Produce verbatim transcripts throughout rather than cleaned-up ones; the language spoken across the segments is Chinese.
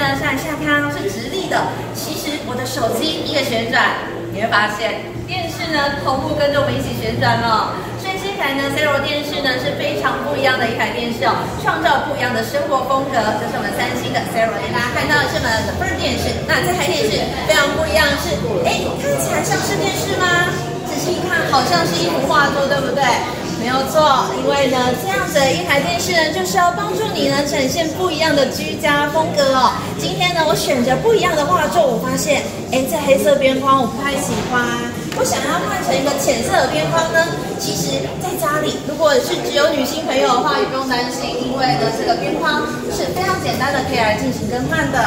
呢是按下看是直立的，其实我的手机一个旋转，你会发现电视呢同步跟着我们一起旋转哦。所以这台呢 Zero 电视呢是非常不一样的一台电视哦，创造不一样的生活风格。这是我们三星的 Zero 电视，大家看到的是我们的 Bird 电视。那这台电视非常不一样的是，哎，看起来像是电视吗？仔细一看，好像是一幅画作，对不对？没有错，因为呢，这样子的一台电视呢，就是要帮助你呢展现不一样的居家风格哦。今天呢，我选择不一样的画作，我发现，哎，这黑色边框我不太喜欢，我想要换成一个浅色的边框呢。其实，在家里如果是只有女性朋友的话，也不用担心，因为呢，这个边框是非常简单的，可以来进行更换的。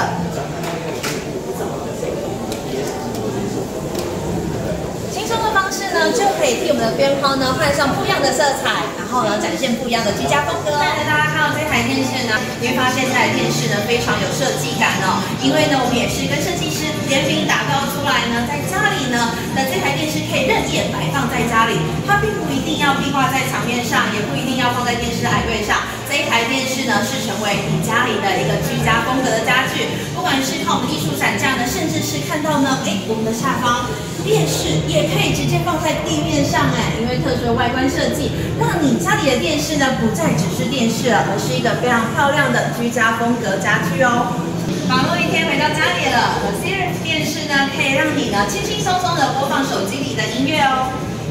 方式呢，就可以替我们的边框呢换上不一样的色彩，然后呢展现不一样的居家风格。现在大家看到这台电视呢，你会发现这台电视呢非常有设计感哦，因为呢我们也是跟设计师联名打造出来呢，在家里呢的这台电视可以任意摆放在家里，它并不一定要壁挂在墙面上，也不一定要放在电视台柜上。这一台电视呢是成为你家里的一个居家风格的家具，不管是靠我们艺术闪架呢，甚至是看到呢，哎，我们的下方电视也可以直接放在地面上哎，因为特殊的外观设计，让你家里的电视呢不再只是电视了，而是一个非常漂亮的居家风格家具哦。忙碌一天回到家里了，有 Zero 电视呢可以让你呢轻轻松松的播放手机里的音乐哦。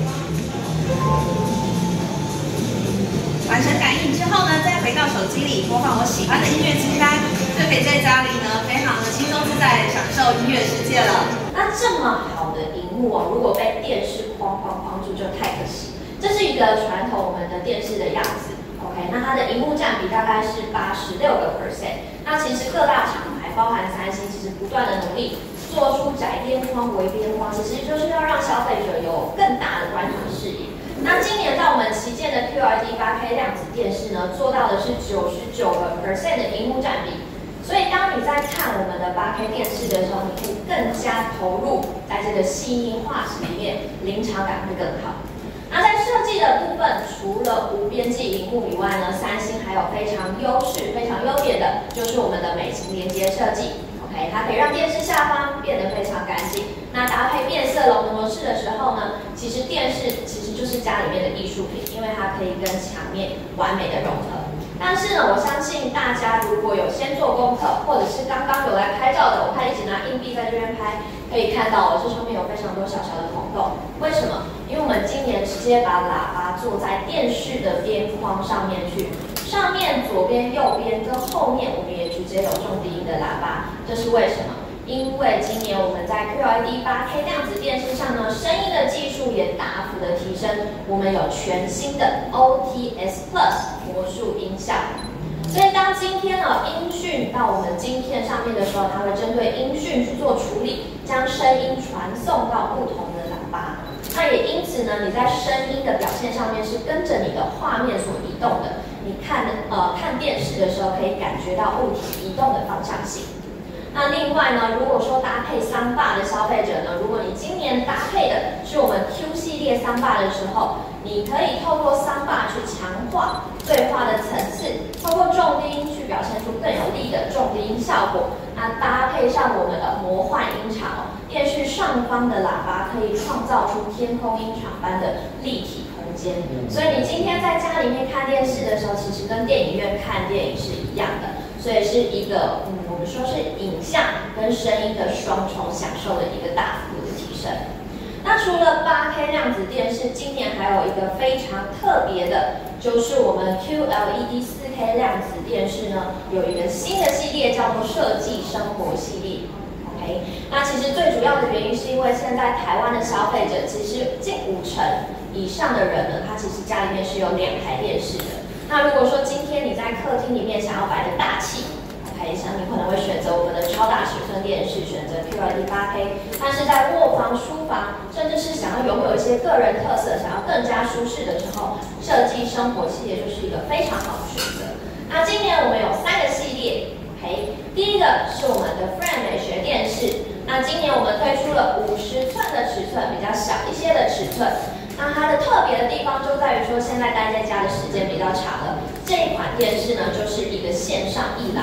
完成感应之后呢，再回到手机里播放我喜欢的音乐清单，就可以在家里呢非常的轻松自在享受音乐世界了。 那这么好的荧幕哦，如果被电视框框框住就太可惜。这是一个传统我们的电视的样子 ，OK， 那它的荧幕占比大概是八十六个 percent。那其实各大厂牌，包含三星，其实不断的努力做出窄边框、微边框，其实就是要让消费者有更大的观赏视野。那今年在我们旗舰的 Q L E D 八 K 量子电视呢，做到的是九十九个 percent 的荧幕占比。所以当你在看我们的 八 K 电视的时候，你可以更加投入在这个细腻画质里面，临场感会更好。那在设计的部分，除了无边际荧幕以外呢，三星还有非常优势、非常优点的，就是我们的美型连接设计。OK， 它可以让电视下方变得非常干净。那搭配变色龙模式的时候呢，其实电视其实就是家里面的艺术品，因为它可以跟墙面完美的融合。但是呢，我相信大家如果有先做功课，或者是刚刚有来拍照的，我看一直拿硬币在这边拍，可以看到这上面有非常多小小的孔洞。为什么？因为我们今年直接把喇叭做在电视的边框上面去，上面左边、右边跟后面，我们也直接有重低音的喇叭。这是为什么？因为今年我们在 Q L E D 八 K 量子电视上呢，声音的技术也大幅的提升，我们有全新的 O T S Plus 魔术音效。所以当今天呢音讯到我们晶片上面的时候，它会针对音讯去做处理，将声音传送到不同的喇叭。那也因此呢，你在声音的表现上面是跟着你的画面所移动的。你看呃看电视的时候，可以感觉到物体移动的方向性。那另外呢，如果说搭配三霸的消费者呢，如果你今年搭配的是我们 Q 系列三霸的时候，你可以透过三霸去强化对话的层次，透过重低音去表现出更有力的重低音效果。那搭配上我们的魔幻音场，电视上方的喇叭可以创造出天空音场般的立体空间。所以你今天在家里面看电视的时候，其实跟电影院看电影是一样的。所以是一个，嗯，我们说是影像跟声音的双重享受的一个大幅度的提升。那除了 八 K 量子电视，今年还有一个非常特别的，就是我们 Q L E D 四 K 量子电视呢，有一个新的系列叫做设计生活系列。OK， 那其实最主要的原因是因为现在台湾的消费者其实近五成以上的人呢，他其实家里面是有两台电视的。那如果说今天你在客厅里面想要摆的大气 ，OK， 像你可能会选择我们的超大尺寸电视，选择 Q L E D 八 K， 但是在卧房、书房，甚至是想要拥有一些个人特色，想要更加舒适的时候，设计生活系列就是一个非常好的选择。那今年我们有三个系列 ，OK， 第一个是我们的 Frame 美学电视，那今年我们推出了五十寸的尺寸，比较小一些的尺寸。那它的特别的地方就在于说，现在待在家的时间比较长了，这一款电视呢就是一个线上一览，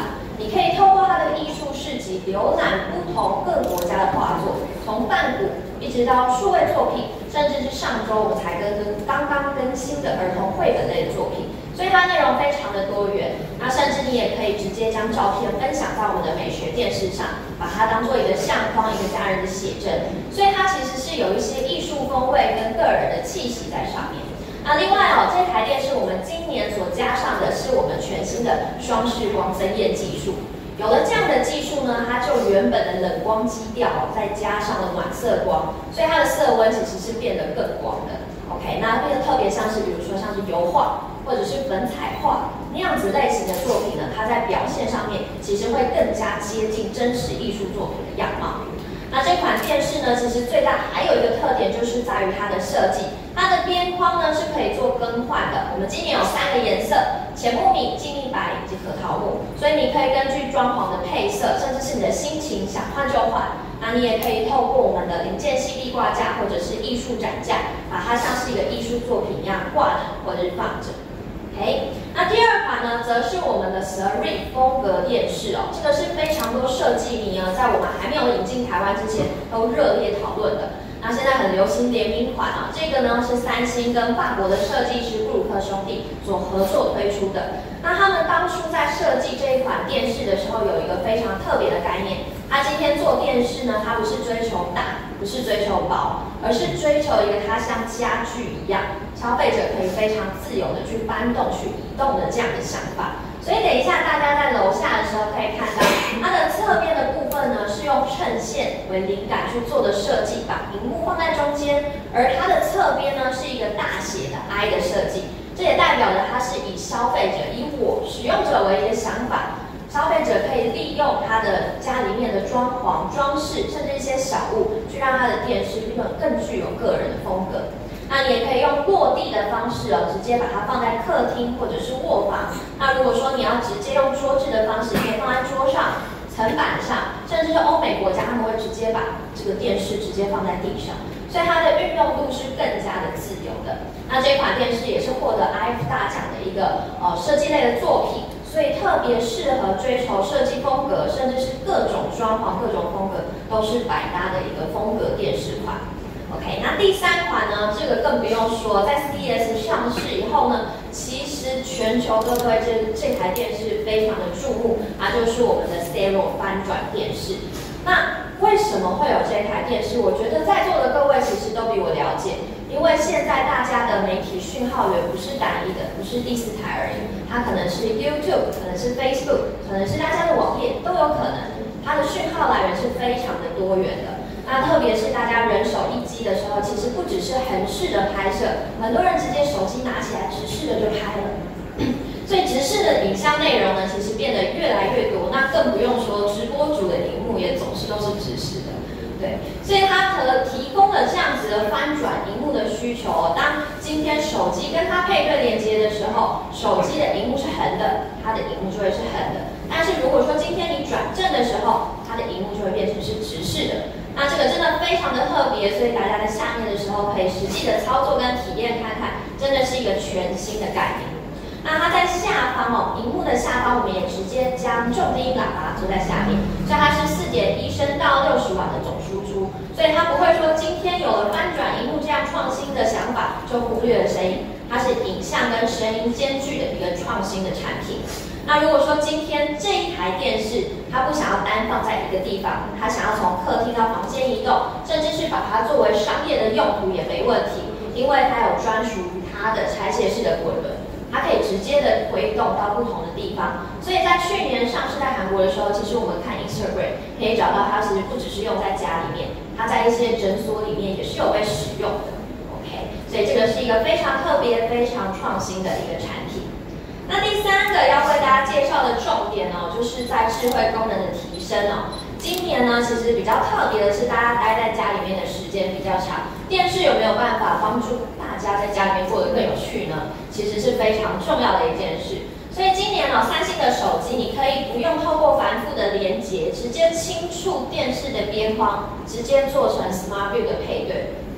你可以透过它的艺术市集浏览不同各国家的画作，从梵谷一直到数位作品，甚至是上周我们才跟跟刚刚更新的儿童绘本类的作品，所以它内容非常的多元。那甚至你也可以直接将照片分享到我们的美学电视上，把它当做一个相框，一个家人的写真，所以它其实是有一些艺术风味跟个人的气息在上面。那另外哦，这台电视我们今年所加上的是我们全新的双视光增艳技术。有了这样的技术呢，它就原本的冷光基调哦，再加上了暖色光，所以它的色温其实是变得更光的。OK， 那变得特别像是比如说像是油画或者是粉彩画那样子类型的作品呢，它在表现上面其实会更加接近真实艺术作品的样貌。那这款电视呢，其实最大还有一个特点就是在于它的设计，它的边框呢是可以做更换的。我们今年有三个颜色：浅木米、静谧白以及核桃木，所以你可以根据装潢的配色，甚至是你的心情想换就换。那你也可以透过我们的零件系壁挂架或者是艺术展架，把它像是一个艺术作品一样挂着或者是放着。OK， 那第二款呢，则是我们的 Serif 风格电视哦，这个是非常多设计迷呢，在我们还没有引进台湾之前都热烈讨论的。那现在很流行联名款啊，这个呢是三星跟法国的设计师布鲁克兄弟所合作推出的。那他们当初在设计这一款电视的时候，有一个非常特别的概念。他今天做电视呢，他不是追求大，不是追求薄，而是追求一个它像家具一样，消费者可以非常自由的去搬动、去移动的这样的想法。所以等一下大家在楼下的时候可以看到，它的侧边的部分呢是用衬线为灵感去做的设计，把屏幕放在中间，而它的侧边呢是一个大写的 I 的设计，这也代表着它是以消费者、以我使用者为一个想法。消费者可以利用他的家里面的装潢、装饰，甚至一些小物，去让他的电视变得更具有个人的风格。那你也可以用落地的方式哦，直接把它放在客厅或者是卧房。那如果说你要直接用桌置的方式，可以放在桌上、层板上，甚至是欧美国家他们会直接把这个电视直接放在地上，所以它的运用度是更加的自由的。那这款电视也是获得 I F 大奖的一个呃设计类的作品。所以特别适合追求设计风格，甚至是各种装潢、各种风格都是百搭的一个风格电视款。OK， 那第三款呢，这个更不用说，在 C E S 上市以后呢，其实全球都对这这台电视非常的注目，它就是我们的 Stereo 翻转电视。那为什么会有这台电视？我觉得在座的各位其实都比我了解。因为现在大家的媒体讯号源不是单一的，不是第四台而已，它可能是 YouTube， 可能是 Facebook， 可能是大家的网页都有可能。它的讯号来源是非常的多元的。那特别是大家人手一机的时候，其实不只是横式的拍摄，很多人直接手机拿起来直视的就拍了。所以直视的影像内容呢，其实变得越来越多。那更不用说直播主的荧幕也总是都是直视的。对，所以它可提供了这样子的翻转荧幕的需求哦。当今天手机跟它配对连接的时候，手机的荧幕是横的，它的荧幕就会是横的。但是如果说今天你转正的时候，它的荧幕就会变成是直视的。那这个真的非常的特别，所以大家在下面的时候可以实际的操作跟体验看看，真的是一个全新的概念。那它在下方哦，荧幕的下方，我们也直接将重低音喇叭做在下面，所以它是四点一升到六十瓦的总输出，所以它不会说今天有了翻转荧幕这样创新的想法就忽略了声音，它是影像跟声音兼具的一个创新的产品。那如果说今天这一台电视它不想要单放在一个地方，它想要从客厅到房间移动，甚至是把它作为商业的用途也没问题，因为它有专属于它的拆卸式的滚轮。它可以直接的推动到不同的地方，所以在去年上市在韩国的时候，其实我们看 Instagram 可以找到它，其实不只是用在家里面，它在一些诊所里面也是有被使用的。OK， 所以这个是一个非常特别、非常创新的一个产品。那第三个要为大家介绍的重点哦，就是在智慧功能的提升哦。今年呢，其实比较特别的是，大家待在家里面的时间比较长，电视有没有办法帮助大家在家里面过得更有趣呢？其实是非常重要的一件事。所以今年哦，三星的手机你可以不用透过繁复的连接，直接轻触电视的边框，直接做成 Smart View 的配对。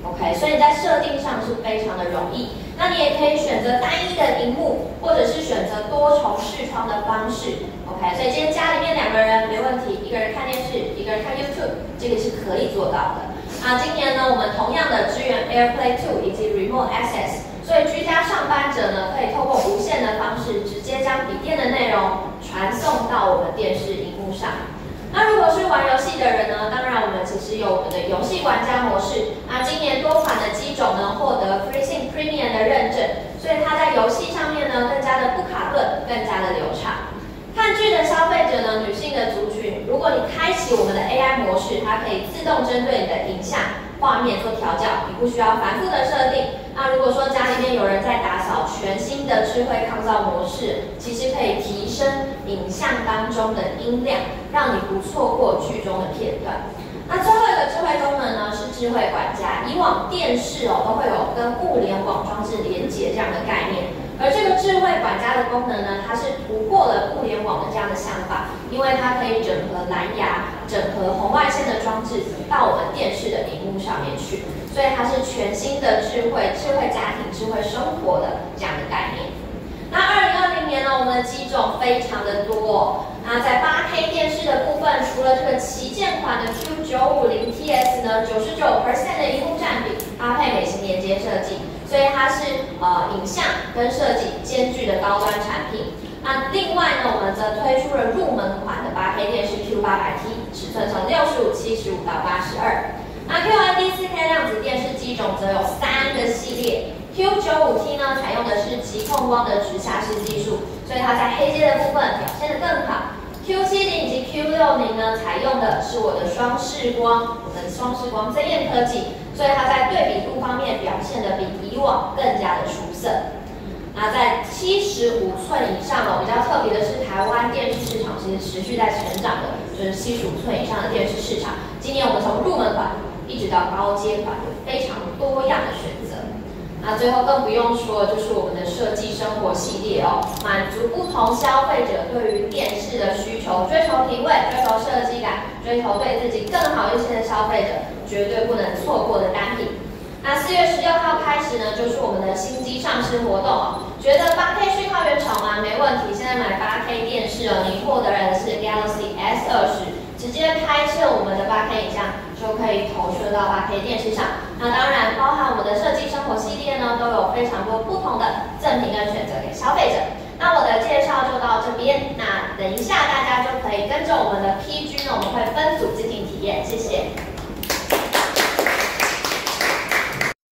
OK， 所以在设定上是非常的容易。那你也可以选择单一的荧幕，或者是选择多重视窗的方式。OK， 所以今天家里面两个人没问题，一个人看电视，一个人看 YouTube， 这个是可以做到的。那今年呢，我们同样的支援 AirPlay 二以及 Remote Access， 所以居家上班者呢，可以透过无线的方式，直接将笔电的内容传送到我们电视荧幕上。那如果是玩游戏的人呢，当然我们其实有我们的游戏玩家模式。那今年多款的机种呢，获得 FreeSync Premium 的认证，所以它在游戏上面呢，更加的不卡顿，更加的流畅。看剧的消费者呢，女性的族群，如果你开启我们的 A I 模式，它可以自动针对你的影像画面做调教，你不需要反复的设定。那如果说家里面有人在打扫，全新的智慧抗噪模式，其实可以提升影像当中的音量，让你不错过剧中的片段。那最后一个智慧功能呢，是智慧管家。以往电视哦都会有跟物联网装置连接这样的概念，而这个智慧管家的功能呢，它是突破了物联网的这样的想法，因为它可以整合蓝牙、整合红外线的装置到我们电视的荧幕上面去，所以它是全新的智慧、智慧家庭、智慧生活的这样的概念。那二零二零年呢，我们的机种非常的多哦。那在 八 K 电视的部分，除了这个旗舰款的 Q 九五零 T S 呢， 百分之九十九 的萤幕占比，搭配美型连接设计，所以它是呃影像跟设计兼具的高端产品。那另外呢，我们则推出了入门款的 八 K 电视 Q 八百 T， 尺寸从六十五、七十五到八十二。那 Q L E D 四 K 量子电视机种则有三个系列。Q 九五 T 呢，采用的是极控光的直下式技术，所以它在黑阶的部分表现得更好。Q 七零 以及 Q 六零呢，采用的是我的双视光，我们双视光增艳科技，所以它在对比度方面表现得比以往更加的出色。那在七十五寸以上哦，比较特别的是台湾电视市场其实持续在成长的，就是七十五寸以上的电视市场。今年我们从入门款一直到高阶款，有非常多样的选择。那最后更不用说，就是我们的设计生活系列哦，满足不同消费者对于电视的需求，追求品味，追求设计感，追求对自己更好一些的消费者，绝对不能错过的单品。那四月十六号开始呢，就是我们的新机上市活动哦。觉得 八 K 讯号原厂吗？没问题，现在买 八 K 电视哦，您获得的是 Galaxy S 二十，直接拍摄我们的 八 K 影像，就可以投射到 八 K 电视上。那当然，包含我们的设计生活系列呢，都有非常多不同的赠品跟选择给消费者。那我的介绍就到这边，那等一下大家就可以跟着我们的 P G 呢，我们会分组进行体验，谢谢。